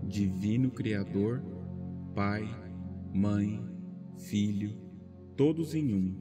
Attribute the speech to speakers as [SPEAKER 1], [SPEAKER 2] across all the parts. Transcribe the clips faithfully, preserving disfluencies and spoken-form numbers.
[SPEAKER 1] Divino Criador, Pai, Mãe, Filho, todos em um.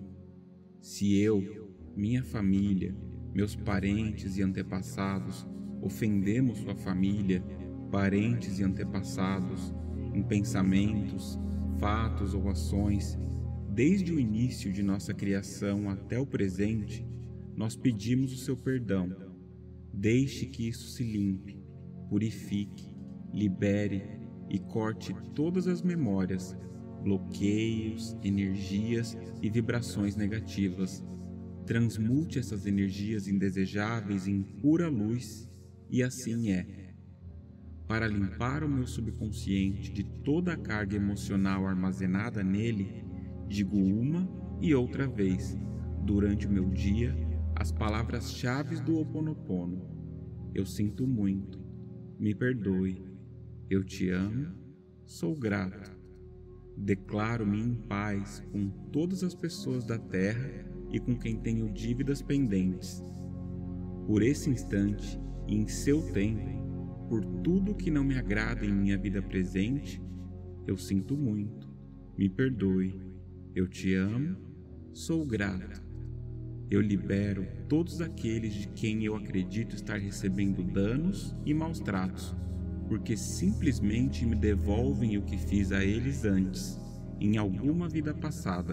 [SPEAKER 1] Se eu, minha família, meus parentes e antepassados ofendemos sua família, parentes e antepassados, em pensamentos, fatos ou ações, desde o início de nossa criação até o presente, nós pedimos o seu perdão. Deixe que isso se limpe, purifique, libere e corte todas as memórias, bloqueios, energias e vibrações negativas. Transmute essas energias indesejáveis em pura luz, e assim é. Para limpar o meu subconsciente de toda a carga emocional armazenada nele, digo uma e outra vez, durante o meu dia, as palavras-chave do Ho Oponopono. Eu sinto muito, me perdoe, eu te amo, sou grato. Declaro-me em paz com todas as pessoas da Terra e com quem tenho dívidas pendentes. Por esse instante e em seu tempo, por tudo que não me agrada em minha vida presente, eu sinto muito, me perdoe, eu te amo, sou grato. Eu libero todos aqueles de quem eu acredito estar recebendo danos e maus tratos, porque simplesmente me devolvem o que fiz a eles antes, em alguma vida passada.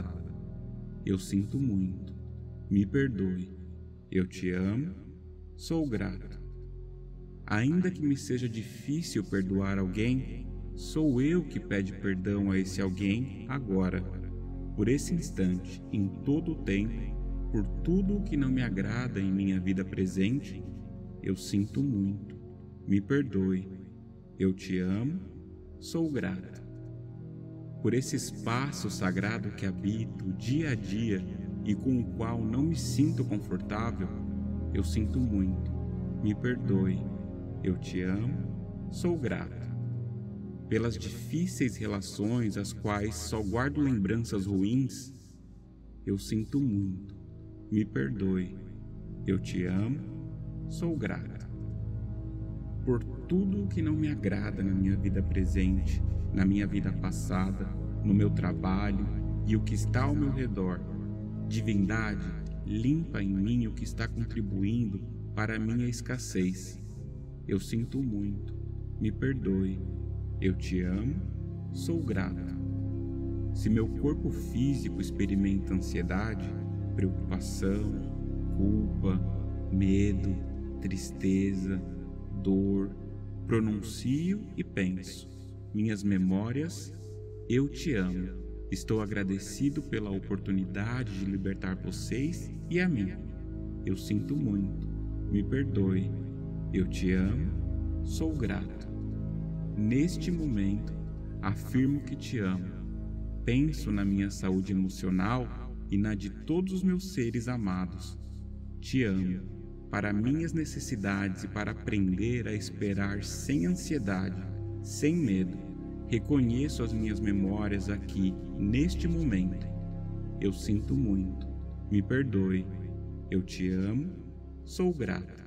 [SPEAKER 1] Eu sinto muito, me perdoe, eu te amo, sou grato. Ainda que me seja difícil perdoar alguém, sou eu que pede perdão a esse alguém agora, por esse instante, em todo o tempo, por tudo o que não me agrada em minha vida presente. Eu sinto muito, me perdoe, eu te amo, sou grato. Por esse espaço sagrado que habito dia a dia e com o qual não me sinto confortável, eu sinto muito, me perdoe, eu te amo, sou grato. Pelas difíceis relações às quais só guardo lembranças ruins, eu sinto muito, me perdoe, eu te amo, sou grato. Por tudo o que não me agrada na minha vida presente, na minha vida passada, no meu trabalho e o que está ao meu redor, divindade, limpa em mim o que está contribuindo para a minha escassez. Eu sinto muito, me perdoe, eu te amo, sou grato. Se meu corpo físico experimenta ansiedade, preocupação, culpa, medo, tristeza, dor, pronuncio e penso: minhas memórias, eu te amo. Estou agradecido pela oportunidade de libertar vocês e a mim. Eu sinto muito, me perdoe, eu te amo, sou grato. Neste momento, afirmo que te amo. Penso na minha saúde emocional e na de todos os meus seres amados. Te amo, para minhas necessidades e para aprender a esperar sem ansiedade, sem medo. Reconheço as minhas memórias aqui, neste momento. Eu sinto muito, me perdoe, eu te amo, sou grata.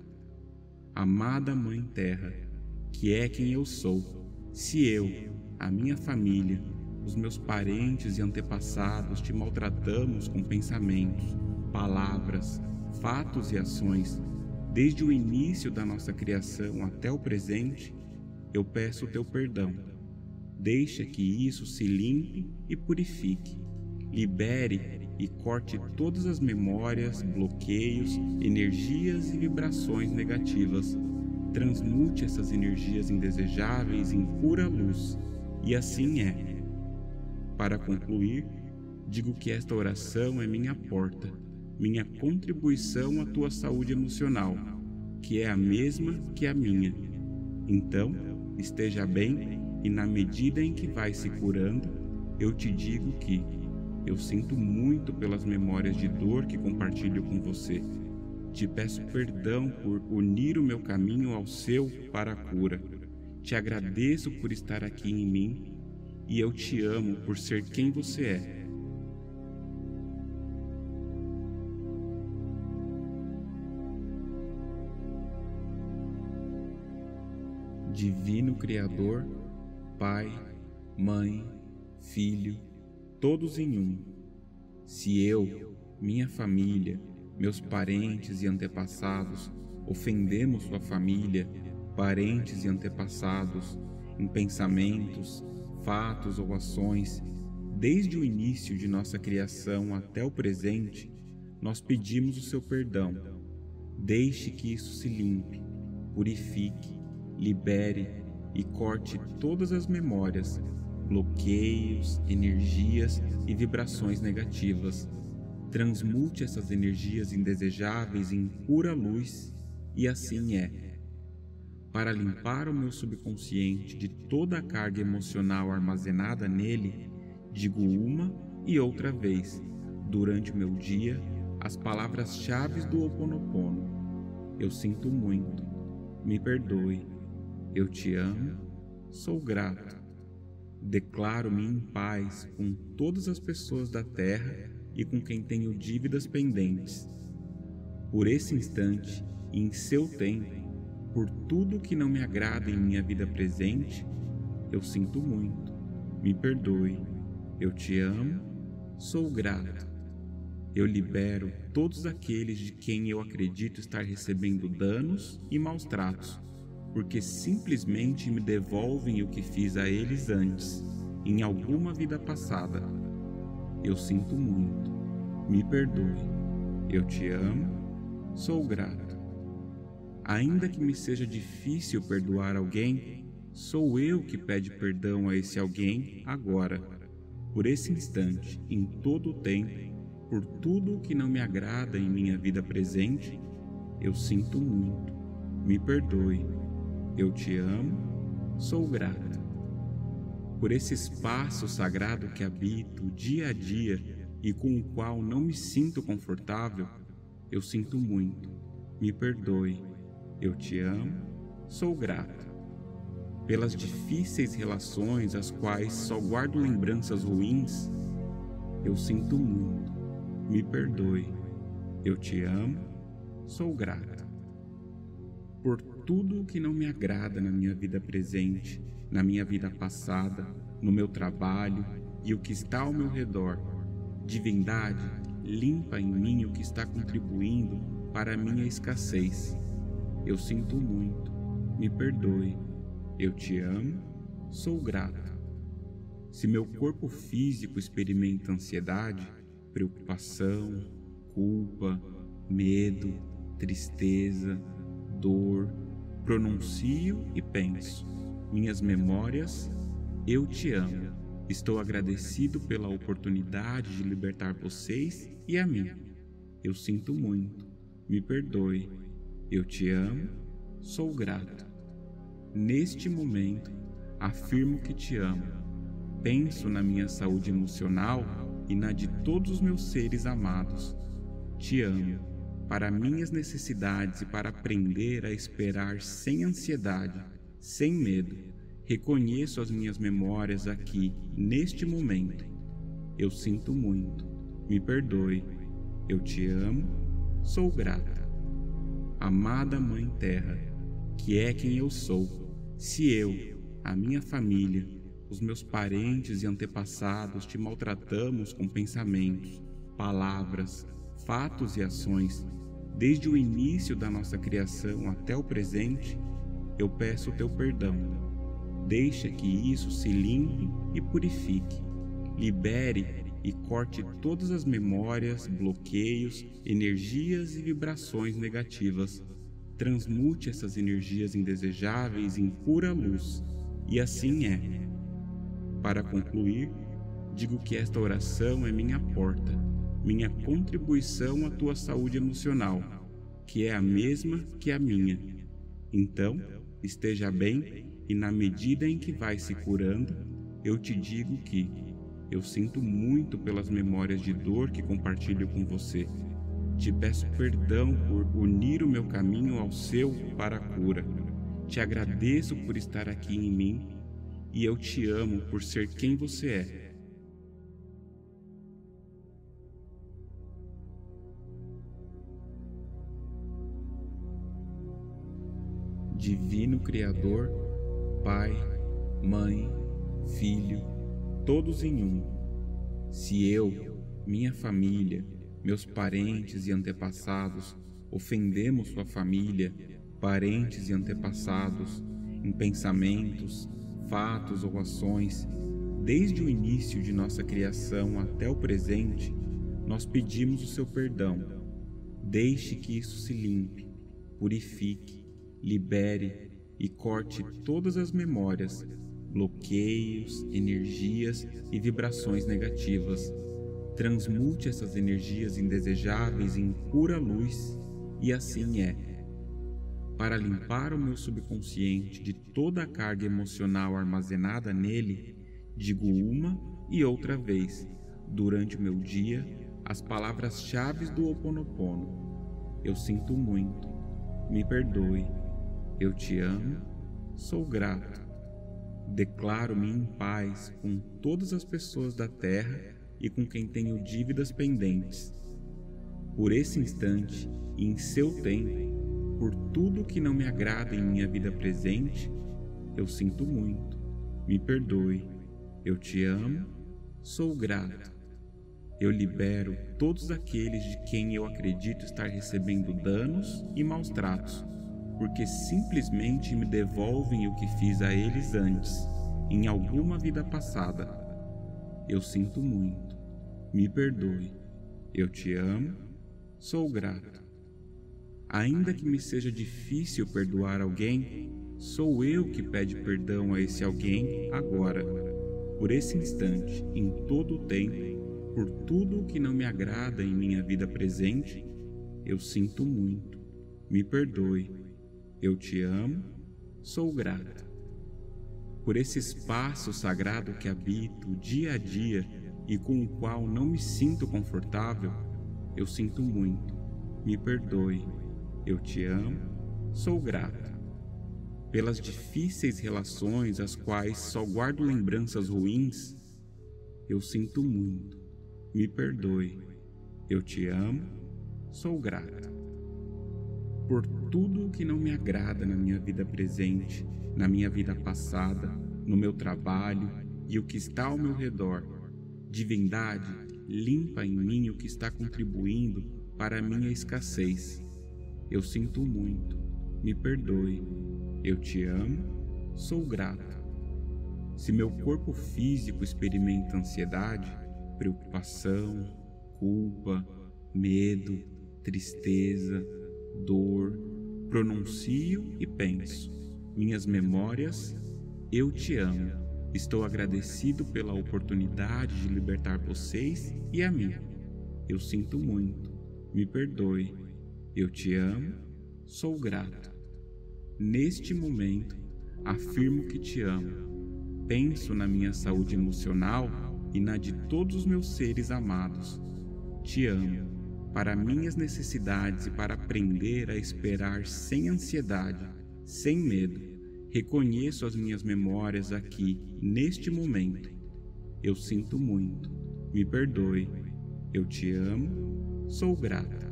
[SPEAKER 1] Amada Mãe Terra, que é quem eu sou, se eu, a minha família, os meus parentes e antepassados te maltratamos com pensamentos, palavras, fatos e ações, desde o início da nossa criação até o presente, eu peço o teu perdão. Deixa que isso se limpe e purifique. Libere e corte todas as memórias, bloqueios, energias e vibrações negativas. Transmute essas energias indesejáveis em pura luz, e assim é. Para concluir, digo que esta oração é minha porta, minha contribuição à tua saúde emocional, que é a mesma que a minha. Então, esteja bem, e na medida em que vai se curando, eu te digo que eu sinto muito pelas memórias de dor que compartilho com você. Te peço perdão por unir o meu caminho ao seu para a cura. Te agradeço por estar aqui em mim, e eu te amo por ser quem você é. Divino Criador, Pai, Mãe, Filho, todos em um. Se eu, minha família, meus parentes e antepassados ofendemos sua família, parentes e antepassados, em pensamentos, fatos ou ações, desde o início de nossa criação até o presente, nós pedimos o seu perdão. Deixe que isso se limpe, purifique, libere e corte todas as memórias, bloqueios, energias e vibrações negativas. Transmute essas energias indesejáveis em pura luz, e assim é. Para limpar o meu subconsciente de toda a carga emocional armazenada nele, digo uma e outra vez, durante o meu dia, as palavras-chave do Ho Oponopono. Eu sinto muito, me perdoe, eu te amo, sou grato. Declaro-me em paz com todas as pessoas da Terra e com quem tenho dívidas pendentes. Por esse instante e em seu tempo, por tudo que não me agrada em minha vida presente, eu sinto muito, me perdoe, eu te amo, sou grato. Eu libero todos aqueles de quem eu acredito estar recebendo danos e maus tratos, porque simplesmente me devolvem o que fiz a eles antes, em alguma vida passada. Eu sinto muito, me perdoe, eu te amo, sou grato. Ainda que me seja difícil perdoar alguém, sou eu que pede perdão a esse alguém agora, por esse instante, em todo o tempo, por tudo o que não me agrada em minha vida presente. Eu sinto muito, me perdoe, eu te amo, sou grato. Por esse espaço sagrado que habito dia a dia e com o qual não me sinto confortável, eu sinto muito, me perdoe, eu te amo, sou grato. Pelas difíceis relações às quais só guardo lembranças ruins, eu sinto muito, me perdoe, eu te amo, sou grato. Por tudo o que não me agrada na minha vida presente, na minha vida passada, no meu trabalho e o que está ao meu redor, divindade, limpa em mim o que está contribuindo para a minha escassez. Eu sinto muito, me perdoe, eu te amo, sou grato. Se meu corpo físico experimenta ansiedade, preocupação, culpa, medo, tristeza, dor, pronuncio e penso: minhas memórias, eu te amo. Estou agradecido pela oportunidade de libertar vocês e a mim. Eu sinto muito, me perdoe, eu te amo, sou grato. Neste momento, afirmo que te amo. Penso na minha saúde emocional e na de todos os meus seres amados. Te amo, para minhas necessidades e para aprender a esperar sem ansiedade, sem medo. Reconheço as minhas memórias aqui, neste momento. Eu sinto muito, me perdoe, eu te amo, sou grata. Amada Mãe Terra, que é quem eu sou, se eu, a minha família, os meus parentes e antepassados te maltratamos com pensamentos, palavras, fatos e ações, desde o início da nossa criação até o presente, eu peço o teu perdão. Deixa que isso se limpe e purifique, libere e corte todas as memórias, bloqueios, energias e vibrações negativas. Transmute essas energias indesejáveis em pura luz, e assim é. Para concluir, digo que esta oração é minha porta, minha contribuição à tua saúde emocional, que é a mesma que a minha. Então, esteja bem, e na medida em que vai se curando, eu te digo que eu sinto muito pelas memórias de dor que compartilho com você. Te peço perdão por unir o meu caminho ao seu para a cura. Te agradeço por estar aqui em mim e eu te amo por ser quem você é. Divino Criador, Pai, Mãe, Filho, todos em um. Se eu, minha família, meus parentes e antepassados ofendemos sua família, parentes e antepassados, em pensamentos, fatos ou ações, desde o início de nossa criação até o presente, nós pedimos o seu perdão. Deixe que isso se limpe, purifique, libere e corte todas as memórias, bloqueios, energias e vibrações negativas. Transmute essas energias indesejáveis em pura luz, e assim é. Para limpar o meu subconsciente de toda a carga emocional armazenada nele, digo uma e outra vez, durante o meu dia, as palavras-chave do Ho Oponopono. Eu sinto muito, me perdoe, eu te amo, sou grato. Declaro-me em paz com todas as pessoas da Terra e com quem tenho dívidas pendentes. Por esse instante e em seu tempo, por tudo que não me agrada em minha vida presente, eu sinto muito, me perdoe, eu te amo, sou grato. Eu libero todos aqueles de quem eu acredito estar recebendo danos e maus tratos, porque simplesmente me devolvem o que fiz a eles antes, em alguma vida passada. Eu sinto muito, me perdoe, eu te amo, sou grato. Ainda que me seja difícil perdoar alguém, sou eu que pede perdão a esse alguém agora, por esse instante, em todo o tempo, por tudo o que não me agrada em minha vida presente. Eu sinto muito, me perdoe, eu te amo, sou grato. Por esse espaço sagrado que habito dia a dia e com o qual não me sinto confortável, eu sinto muito, me perdoe, eu te amo, sou grato. Pelas difíceis relações às quais só guardo lembranças ruins, eu sinto muito, me perdoe, eu te amo, sou grato. Por tudo o que não me agrada na minha vida presente, na minha vida passada, no meu trabalho e o que está ao meu redor, divindade, limpa em mim o que está contribuindo para a minha escassez. Eu sinto muito, me perdoe, eu te amo, sou grato. Se meu corpo físico experimenta ansiedade, preocupação, culpa, medo, tristeza, dor, pronuncio e penso: minhas memórias, eu te amo. Estou agradecido pela oportunidade de libertar vocês e a mim. Eu sinto muito, me perdoe, eu te amo, sou grato. Neste momento, afirmo que te amo. Penso na minha saúde emocional e na de todos os meus seres amados. Te amo, para minhas necessidades e para aprender a esperar sem ansiedade, sem medo. Reconheço as minhas memórias aqui, neste momento. Eu sinto muito, me perdoe, eu te amo, sou grata.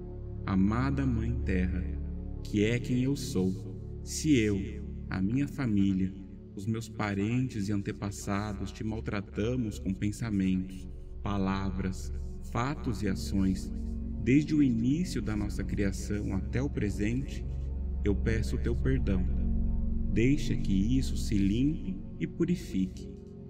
[SPEAKER 1] Amada Mãe Terra, que é quem eu sou, se eu, a minha família, os meus parentes e antepassados te maltratamos com pensamentos, palavras, fatos e ações, desde o início da nossa criação até o presente, eu peço o teu perdão. Deixa que isso se limpe e purifique.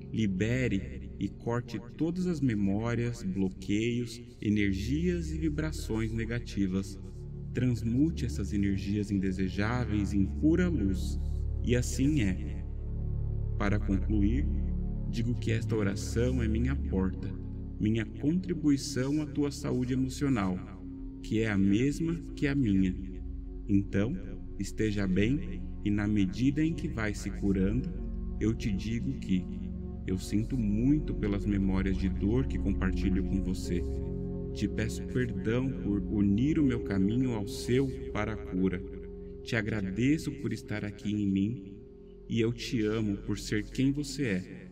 [SPEAKER 1] Libere e corte todas as memórias, bloqueios, energias e vibrações negativas. Transmute essas energias indesejáveis em pura luz. E assim é. Para concluir, digo que esta oração é minha porta, minha contribuição à tua saúde emocional, que é a mesma que a minha. Então, esteja bem e na medida em que vai se curando, eu te digo que eu sinto muito pelas memórias de dor que compartilho com você. Te peço perdão por unir o meu caminho ao seu para a cura. Te agradeço por estar aqui em mim e eu te amo por ser quem você é.